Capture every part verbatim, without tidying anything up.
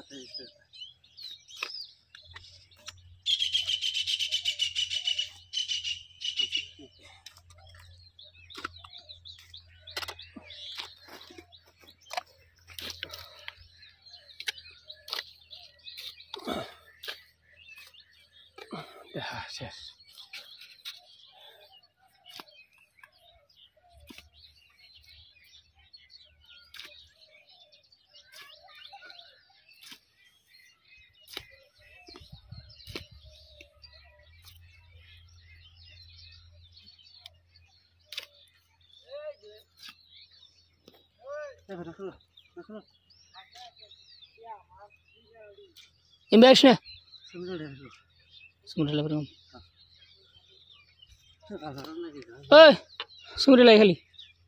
Yes. Imagine. Sumber level. Hey, sumber level kali.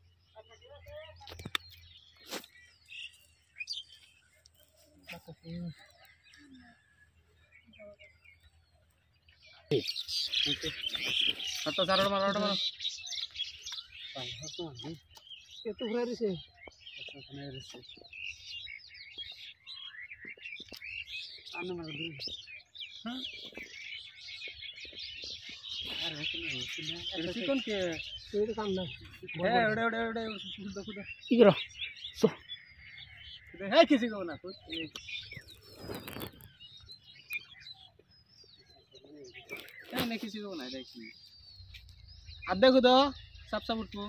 Atau sarar mana ada mana? Itu berapa sih? Anu mana dulu? Hah? Ada chicken ke? Itu kamera. Eh, udah udah udah sudah sudah. Ikro. So. Hey, किसी को ना कुछ. क्या नहीं किसी को ना देखिए. आधे को दो, सब सब उठो.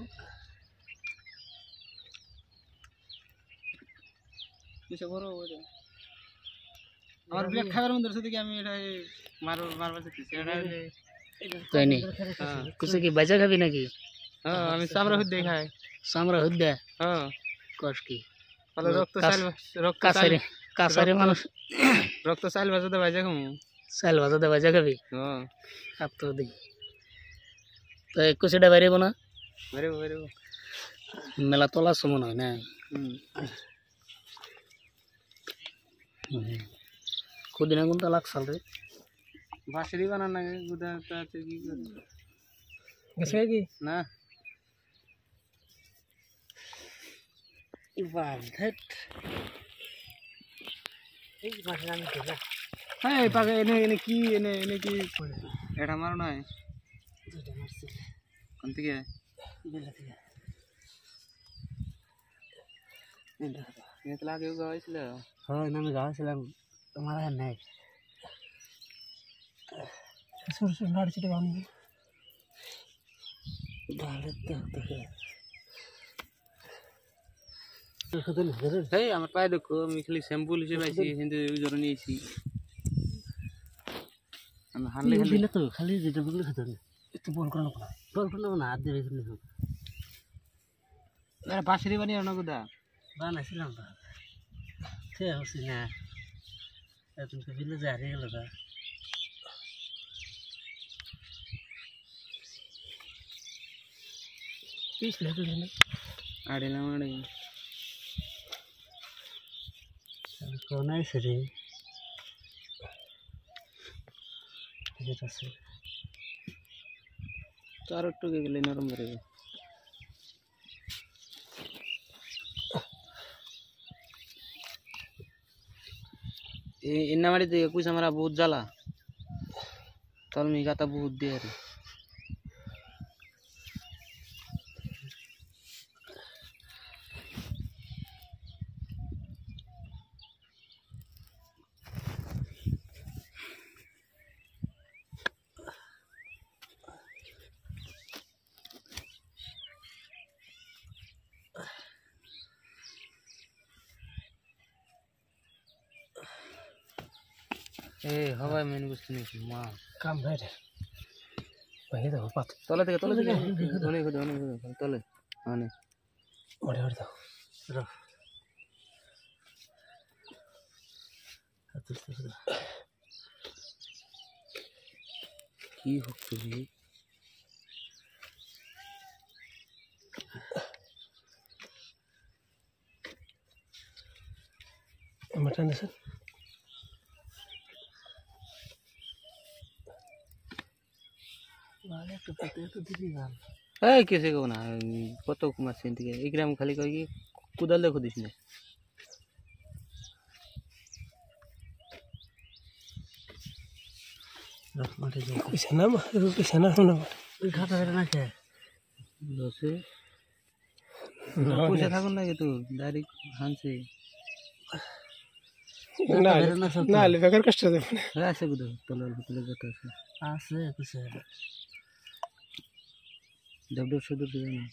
किसे बोलो वो जो. और ब्लेड खाकर मंदिर से देखिए हमें इधर मारो मारो से किसे इधर. कोई नहीं. कुछ की बजा कभी ना की. हाँ, हमें सामरा खुद देखा है. सामरा खुद है. हाँ. कौश की. Kalau rokto sal rokto kasare kasare manus rokto sal baza da baja kamu sal baza da baja kabi oh ab to de to ekko seta bare bana bare bare mela tola somon hoy na hm kudina gunta laksal re basri banana guda ta ki kore gase ki na Ibadat. Ini macam ni tu lah. Hai, pakai ini ini ki ini ini ki. Ada mana na? Ada masih. Kanti ke? Ini lagi. Ini dah. Ini telah kau gawas lah. Oh, nama gawas lah. Tomara kan naik. Sur sur nari cita kau ni. Balat tak tak. Hey, আমার পায়ে দেখো আমি খালি shampoo লিখে পাইছি কিন্তু জ্বর নিয়েছি আমি হানলে খালি তো খালি যেটা বলে খেতে না একটু বল করো না বল করো না হাত দিয়ে রেখে নিও আরে বাঁশরি বানিয়ে না কোদা বানাইছিলাম তো সে হচ্ছে না এখন তো বিলে যা রে গেল দা পিস লেগে গেল আড়েলাম আড়ে कौन है सरे ये तो से चारों टुके के लिए नरम रहेगा ये इन्ना वाली तो कुछ हमारा बहुत जाला तल में का तो बहुत देर ए हवा मैंने कुछ नहीं मां काम बैठ पहले तो पात तले देखो तले देखो धोने को धोने को तले आने ओरे ओरे दाओ रख अतल से की हो तुझे मटन है सर वाले तो पते तो दिली गाल ए किसी को ना कतो कुमार सेंट के एक ग्राम खाली कही कुदल देखो दिसने মাঠে যাই কইছে না মা কইছে না শোনা ওই খাতা ধরে না খেয়ে লসে পয়সা থাকুন লাগে তো ডাইরেক্ট হানছে না না লে বেকার কষ্ট দেব না আছে গুলো তলার ভিতরে যত আছে আছে কিছু ডবডব শুধু দিবে না